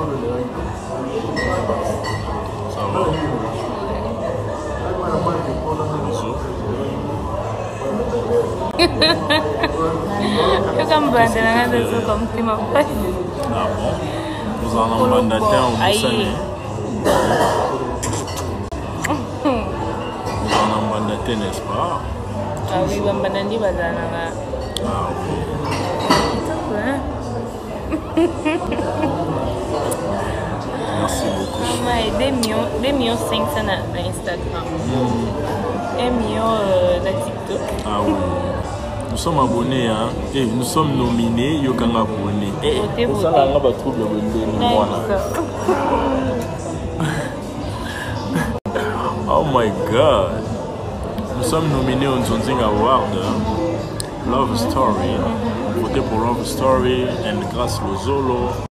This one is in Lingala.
Ça va. Bonjour. Eu como bandeira nada só como tem uma pai. Ah bon? Vous en avez mandaté en Moussani? Vous en avez mandaté, n'est-ce pas? Ah oui, bambanandi bazana. Ah oui. Merci beaucoup. Maman, 2 millions 500 na Instagram. 1 million na TikTok. Ah oui. Nous sommes abonnés, hein? Et nous sommes nominés, Yokanga abonné. Et pour ça, on a trouble Oh my God. Nous sommes nominés au Nzonzing Award. Love Story. Votez pour Love Story et grâce au Zolo.